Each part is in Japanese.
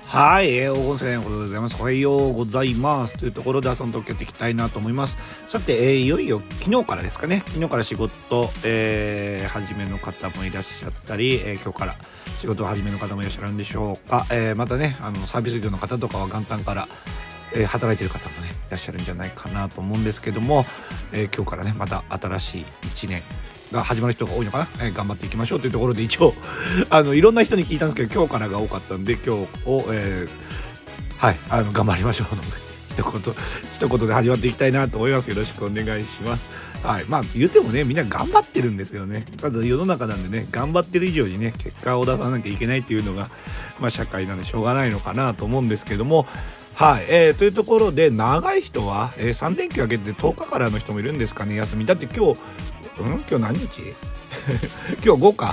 はい、黄金世代のことでございます。おはようございます。というところで朝の東京っていきたいなと思います。さて、いよいよ昨日からですかね、昨日から仕事、始めの方もいらっしゃったり、今日から仕事を始めの方もいらっしゃるんでしょうか。またね、サービス業の方とかは元旦から、働いてる方もね、いらっしゃるんじゃないかなと思うんですけども、今日からね、また新しい1年、が始まる人が多いのかな、頑張っていきましょうというところで一応いろんな人に聞いたんですけど今日からが多かったんで今日を、はい頑張りましょうの一言で始まっていきたいなと思います。よろしくお願いします。はい、まあ言うてもねみんな頑張ってるんですよね。ただ世の中なんでね頑張ってる以上にね結果を出さなきゃいけないっていうのがまあ社会なんでしょうがないのかなと思うんですけども、はい、というところで長い人は、3連休明けて10日からの人もいるんですかね休み。だって今日何日今日5か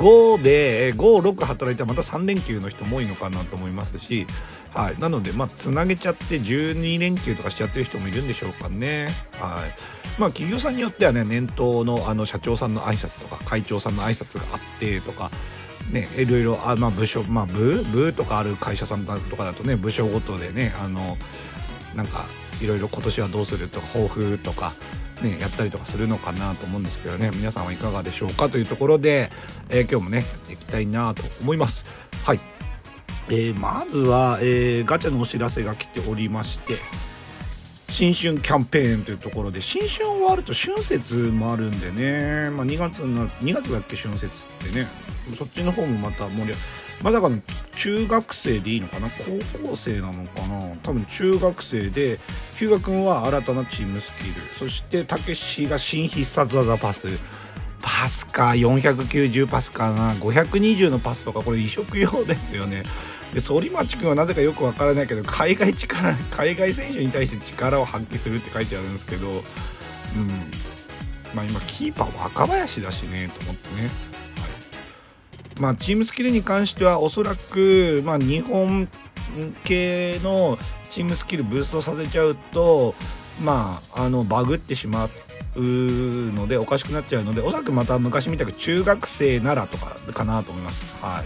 5で56働いたらまた3連休の人も多いのかなと思いますし、はい、なのでまあつなげちゃって12連休とかしちゃってる人もいるんでしょうかね。はい、まあ企業さんによってはね年頭の社長さんの挨拶とか会長さんの挨拶があってとかね、いろいろまあ部署部とかある会社さんとかだとね部署ごとでねなんかいろいろ今年はどうするとか抱負とかねやったりとかするのかなと思うんですけどね、皆さんはいかがでしょうかというところで、今日もねやっていきたいなと思います。はい、まずは、ガチャのお知らせが来ておりまして、新春キャンペーンというところで新春終わると春節もあるんでね、まあ、2月だっけ春節ってね、そっちの方もまた盛り上がる。まあだから中学生でいいのかな高校生なのかな、多分中学生で日向君は新たなチームスキル、そしてたけしが新必殺技パスか490パスかな520のパスとかこれ移植用ですよね。で反町君はなぜかよくわからないけど海外選手に対して力を発揮するって書いてあるんですけど、まあ今キーパー若林だしねと思ってね。まあ、チームスキルに関してはおそらく、まあ、日本系のチームスキルブーストさせちゃうと、まあ、バグってしまうのでおかしくなっちゃうので、おそらくまた昔みたく中学生ならとかかなと思います。はい、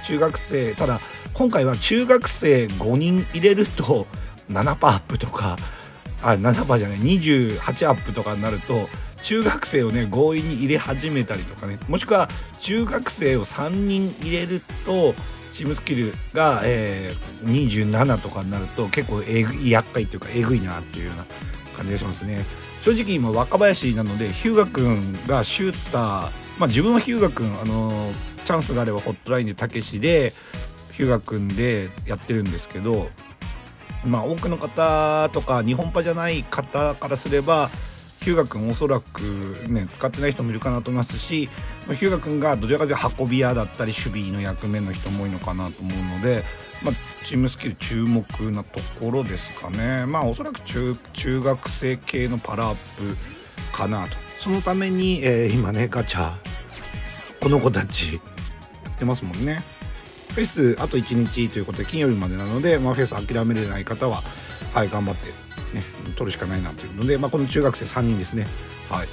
中学生、ただ今回は中学生5人入れると7%アップとか7%じゃない28アップとかになると中学生をね強引に入れ始めたりとかね、もしくは中学生を3人入れるとチームスキルが、27とかになると結構厄介というかえぐいなっていうような感じがしますね。正直今若林なので日向君がシューター、まあ自分は日向君チャンスがあればホットラインでたけしで日向君でやってるんですけど、まあ多くの方とか日本派じゃない方からすれば日向君おそらくね使ってない人もいるかなと思いますし、日向君がどちらかというと運び屋だったり守備の役目の人も多いのかなと思うので、まあ、チームスキル注目なところですかね。まあおそらく中学生系のパラアップかなと。そのために、今ねガチャこの子たちやってますもんね。フェスあと1日ということで金曜日までなので、まあ、フェス諦めれない方ははい頑張ってね取るしかないなというので、まあ、この中学生3人ですね。はい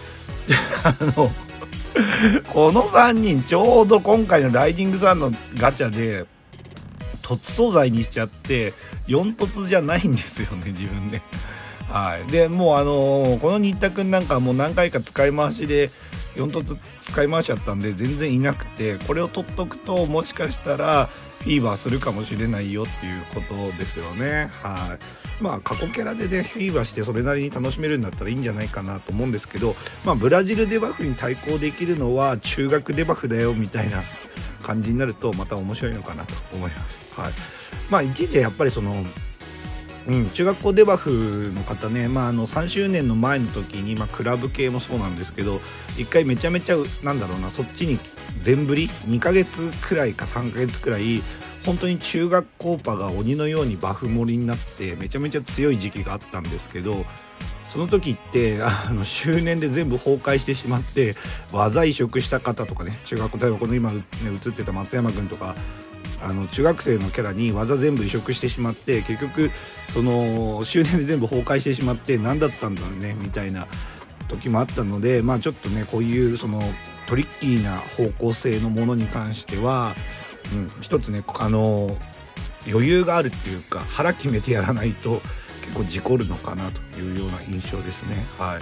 この3人ちょうど今回のライジングさんのガチャで凸素材にしちゃって4凸じゃないんですよね自分ね。はい、でもうこの新田くんなんかもう何回か使い回しで4凸使い回しちゃったんで全然いなくて、これを取っとくともしかしたらフィーバーするかもしれないよっていうことですよね。はい、まあ過去キャラでねフィーバーしてそれなりに楽しめるんだったらいいんじゃないかなと思うんですけど、まあブラジルデバフに対抗できるのは中学デバフだよみたいな感じになるとまた面白いのかなと思います。はい、まあ一時やっぱり中学校デバフの方ね、まあ、3周年の前の時に、まあ、クラブ系もそうなんですけど一回めちゃめちゃなんだろうな、そっちに全振り2ヶ月くらいか3ヶ月くらい本当に中学校パが鬼のようにバフ盛りになってめちゃめちゃ強い時期があったんですけど、その時って周年で全部崩壊してしまって技移植した方とかね、中学校例えばこの今、ね、映ってた松山君とか中学生のキャラに技全部移植してしまって結局その周年で全部崩壊してしまって何だったんだろうねみたいな時もあったので、まあちょっとねこういうそのトリッキーな方向性のものに関しては、一つね余裕があるっていうか腹決めてやらないと結構事故るのかなというような印象ですね。はい、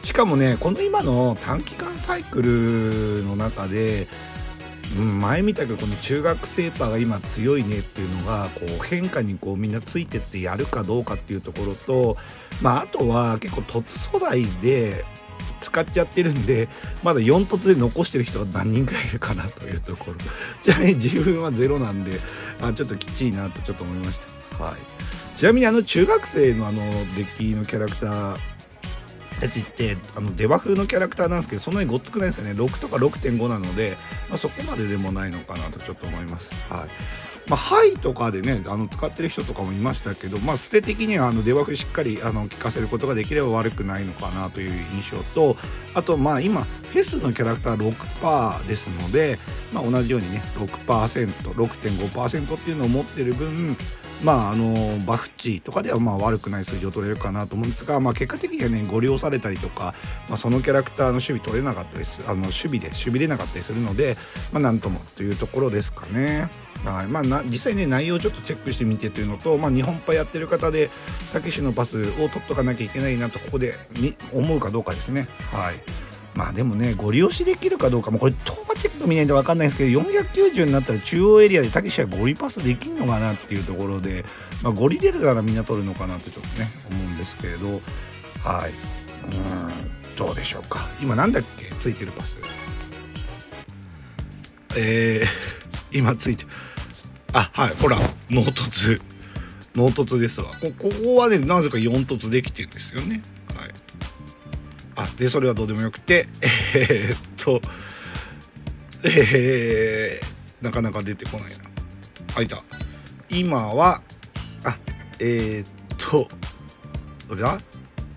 しかもねこの今の短期間サイクルの中で、前みたくこの中学生パーが今強いねっていうのがこう変化にこうみんなついてってやるかどうかっていうところと、あとは結構突粗大で使っちゃってるんでまだ4突で残してる人が何人くらいいるかなというところ。ちなみに自分は0なんでちょっときちいなとちょっと思いました。はい、ちなみに中学生のデッキのキャラクターたちってデバフのキャラクターなんですけどそんなにごっつくないですよね。6とか 6.5 なので、そこまででもないのかなとちょっと思います。はい、ハイとかでね使ってる人とかもいましたけど、捨て的にはデバフしっかり効かせることができれば悪くないのかなという印象と、あと今フェスのキャラクター 6% ですので、同じようにね 6%、6.5% っていうのを持ってる分バフ値とかでは悪くない数字を取れるかなと思うんですが、結果的にはねご利用されたりとか、そのキャラクターの守備取れなかったりする守備れなかったりするので、なんともというところですかね。はい、実際ね内容をちょっとチェックしてみてというのと、日本パやってる方でたけしのパスを取っとかなきゃいけないなとここで思うかどうかですね。はい、でもねご利用しできるかどうかもこれトーマチェック見ないと分かんないですけど、490になったら中央エリアでたけしはゴリパスできんのかなっていうところで、ゴリ出るならみんな取るのかなってちょっとね思うんですけれど、はい、どうでしょうか。今なんだっけついてるパス、今ついてはいほらノー突ですわ。ここはねなぜか4突できてるんですよね。はい、でそれはどうでもよくてなかなか出てこないな。いた。今はどれだ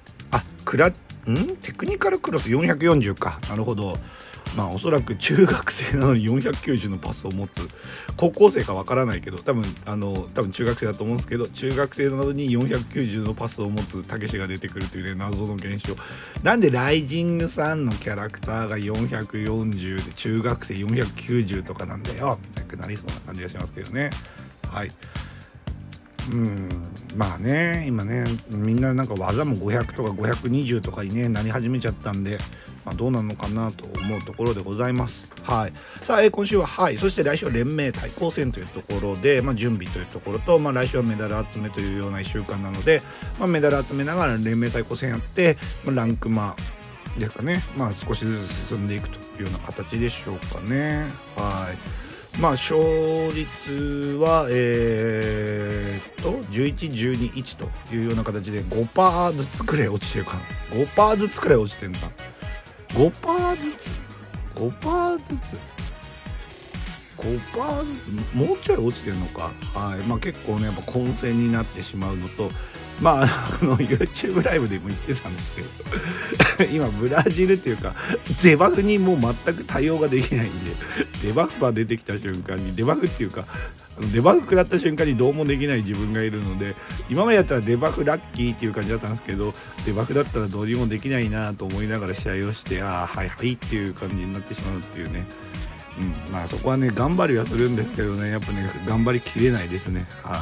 テクニカルクロス440か。なるほど。おそらく中学生なのに490のパスを持つ高校生かわからないけど多分中学生だと思うんですけど、中学生なのに490のパスを持つたけしが出てくるというね謎の現象。なんでライジングさんのキャラクターが440で中学生490とかなんだよみたいになりそうな感じがしますけどね。はい、今ねみんななんか技も500とか520とかにねなり始めちゃったんで、どうなのかなと思うところでございます。はい、さあ、今週はそして来週は連盟対抗戦というところで、準備というところと、来週はメダル集めというような1週間なので、メダル集めながら連盟対抗戦やって、ランクですかね、少しずつ進んでいくというような形でしょうかね。はい、勝率は11、12、1というような形で 5% ずつくらい落ちてるかな。5% ずつくらい落ちてるんだ。5% ずつもうちょい落ちてるのか。はい、結構ねやっぱ混戦になってしまうのと、YouTube ライブでも言ってたんですけど今ブラジルっていうかデバフにもう全く対応ができないんで、デバフが出てきた瞬間にデバフっていうかデバフ食らった瞬間にどうもできない自分がいるので、今までやったらデバフラッキーっていう感じだったんですけど、デバフだったらどうにもできないなと思いながら試合をして、はいはいっていう感じになってしまうっていうね。そこはね頑張りはするんですけどね、やっぱね頑張りきれないですね。はい、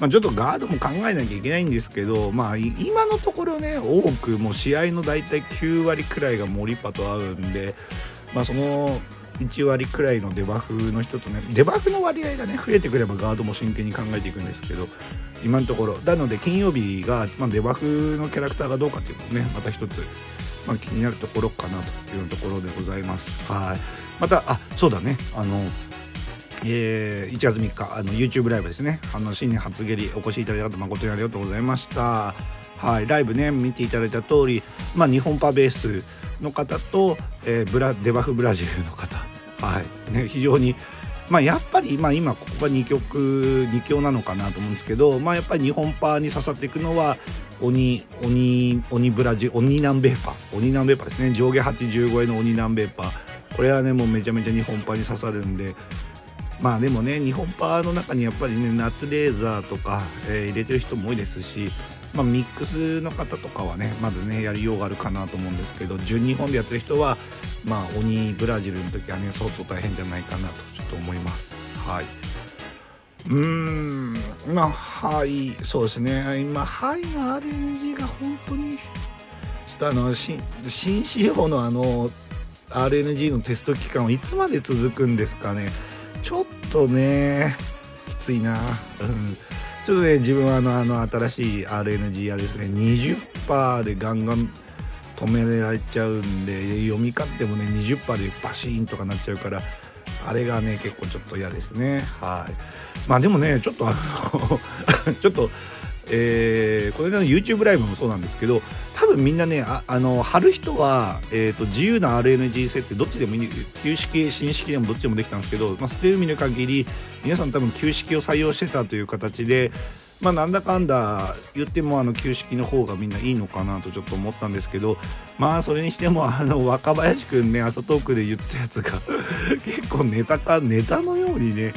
ちょっとガードも考えなきゃいけないんですけど、今のところね多くもう試合のだいたい9割くらいがモリパと合うんで、その1割くらいのデバフの人とねデバフの割合がね増えてくればガードも真剣に考えていくんですけど、今のところなので金曜日が、デバフのキャラクターがどうかっていうのもねまた一つ、気になるところかなというところでございます。はい、またそうだね1月3日YouTube ライブですね、新年初蹴りお越しいただいた方誠にありがとうございました。はい、ライブね見ていただいた通り、日本パベースの方と、デバフブラジルの方、非常にやっぱり今ここが2強なのかなと思うんですけど、やっぱり日本パに刺さっていくのは鬼ブラジル鬼南米パですね。上下80超えの鬼南米パ、これはねもうめちゃめちゃ日本パに刺さるんで、でもね日本パの中にやっぱりねナッツレーザーとか、入れてる人も多いですし、ミックスの方とかはねまだねやりようがあるかなと思うんですけど、純日本でやってる人は鬼ブラジルの時はね相当大変じゃないかなとちょっと思います。はい、 まあはいそうですね、今はいの RNG が本当にちょっと新仕様のRNG のテスト期間はいつまで続くんですかね。ちょっとねきついな。ちょっとね自分は新しい RNG はですね 20% でガンガン止められちゃうんで、読み勝ってもね 20% でバシーンとかなっちゃうから、あれがね結構ちょっと嫌ですね。はい。まあでもねちょっとちょっとこれの YouTube ライブもそうなんですけど、多分みんなね貼る人は、自由な RNG 設定どっちでもいい、旧式新式でもどっちでもできたんですけど、捨てる見る限り皆さん多分旧式を採用してたという形で、なんだかんだ言っても旧式の方がみんないいのかなとちょっと思ったんですけど、それにしても若林くんね朝トークで言ってたやつが結構ネタのようにね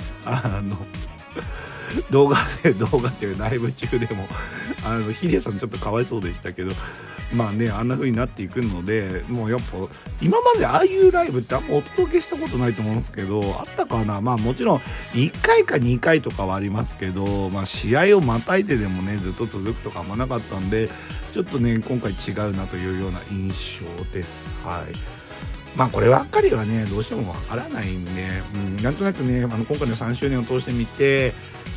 動画っていうライブ中でもヒデさんちょっとかわいそうでしたけど、あんな風になっていくので、もうやっぱ今までああいうライブってあんまお届けしたことないと思うんですけど、あったかな。もちろん1回か2回とかはありますけど、試合をまたいででもねずっと続くとかあんまなかったんで、ちょっとね今回違うなというような印象です。はい。こればっかりはねどうしてもわからないんで、なんとなくね今回の3周年を通してみて、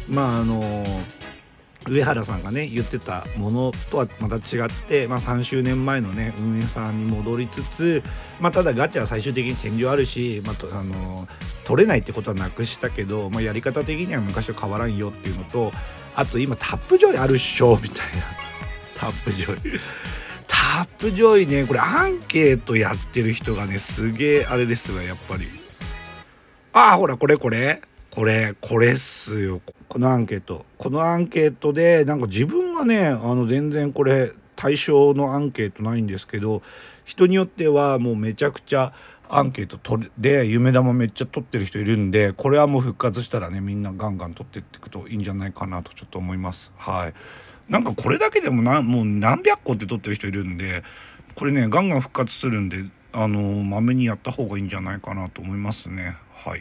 上原さんがね言ってたものとはまた違って、3周年前のね運営さんに戻りつつ、ただガチャは最終的に天井あるし、取れないってことはなくしたけど、やり方的には昔と変わらんよっていうのと、あと今タップジョイあるっしょみたいな。タップジョイね、これアンケートやってる人がねすげえあれですが、やっぱりほらこれっすよ。このアンケートでなんか自分はね全然これ対象のアンケートないんですけど、人によってはもうめちゃくちゃアンケートで夢玉めっちゃ取ってる人いるんで、これはもう復活したらねみんなガンガン取ってっていくといいんじゃないかなとちょっと思います。はい。なんかこれだけでももう何百個って取ってる人いるんで、これねガンガン復活するんでまめにやった方がいいんじゃないかなと思いますね。はい。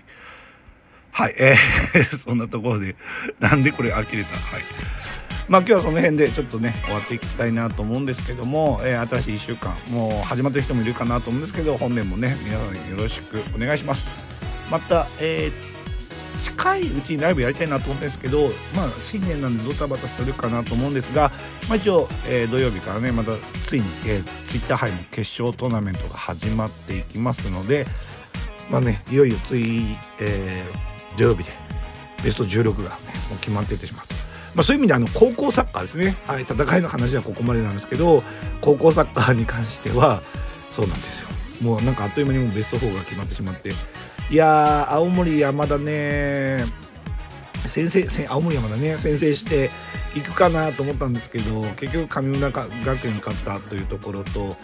そんなところでなんでこれ呆れた。はい。今日はその辺でちょっとね終わっていきたいなと思うんですけども、新しい1週間もう始まってる人もいるかなと思うんですけど、本年もね皆さんよろしくお願いします。また近いうちにライブやりたいなと思ってるんですけど、新年なんでドタバタするかなと思うんですが、一応、土曜日からねまたついに、ツイッター杯の決勝トーナメントが始まっていきますので、いよいよ土曜日でベスト16が、もう決まっていってしまう。そういう意味で高校サッカーですね。はい、戦いの話はここまでなんですけど、高校サッカーに関してはそうなんですよ。もうなんかあっという間にもうベスト4が決まってしまって、いやー青森山田ね青森山田ね先制していくかなと思ったんですけど、結局神村学園勝ったというところと、でも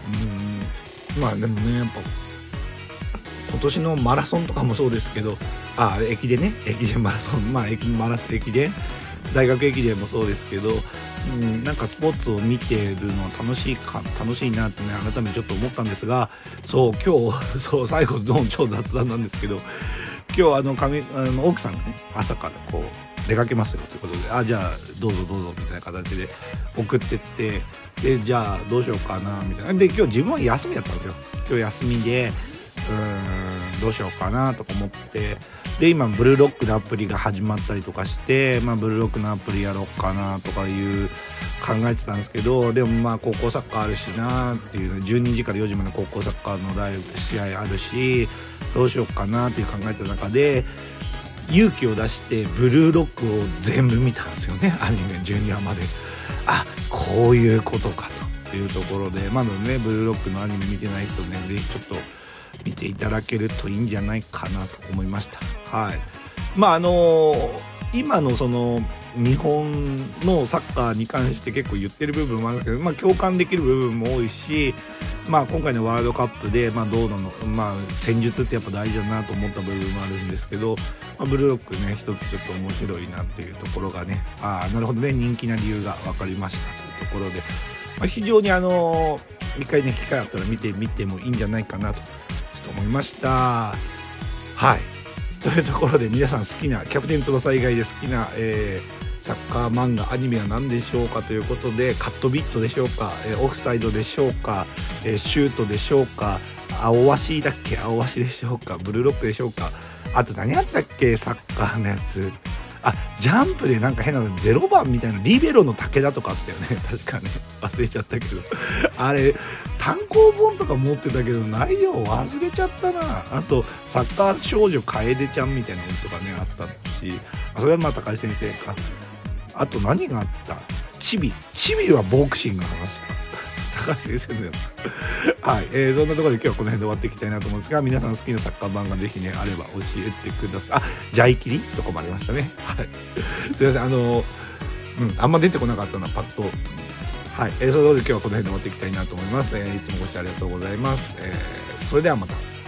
ねやっぱ今年のマラソンとかもそうですけど、駅伝マラソン、駅伝大学駅伝もそうですけど、なんかスポーツを見てるのは楽しいなってね改めてちょっと思ったんですが、今日最後の超雑談なんですけど、今日奥さんがね朝からこう出かけますよということで、じゃあどうぞみたいな形で送ってって、でじゃあどうしようかなみたいなで、今日自分は休みだったんですよ。今日休みでどうしようかなとか思って、で今ブルーロックのアプリが始まったりとかして、ブルーロックのアプリやろうかなとかいう考えてたんですけど、でも高校サッカーあるしなっていうね、12時から4時まで高校サッカーのライブ試合あるしどうしようかなっていう考えた中で勇気を出してブルーロックを全部見たんですよね。アニメ12話まで。こういうことかというところで、まだねブルーロックのアニメ見てない人ねぜひちょっと見ていただけるといいんじゃないかなと思いました。はい。今のその日本のサッカーに関して結構言ってる部分もあるんですけど、共感できる部分も多いし、今回のワールドカップでどうなの戦術ってやっぱ大事だなと思った部分もあるんですけど、ブルーロックね一つちょっと面白いなっていうところがね、なるほどね人気な理由が分かりましたというところで、非常に一回ね機会あったら見てみてもいいんじゃないかなと思いました。はい。というところで皆さん好きなキャプテン翼以外で好きな、 サッカー漫画アニメは何でしょうかということで、カットビットでしょうか、オフサイドでしょうか、シュートでしょうか、青足だっけ、青足でしょうか、ブルーロックでしょうか、あと何あったっけ、サッカーのやつ、ジャンプでなんか変なの0番みたいなリベロの武田とかあったよね確かね、忘れちゃったけどあれ単行本とか持ってたけど内容忘れちゃったな。あとサッカー少女楓ちゃんみたいなのとかねあったし、それはまあ高橋先生か。あと何があった、チビはボクシングの話か高橋先生のやつはい、そんなところで今日はこの辺で終わっていきたいなと思うんですが、皆さん好きなサッカー漫画ぜひねあれば教えてください。ジャイキリとかもありましたね。はいすいません、あんま出てこなかったなパッと。はい、それで今日はこの辺で終わっていきたいなと思います。いつもご視聴ありがとうございます。それではまた。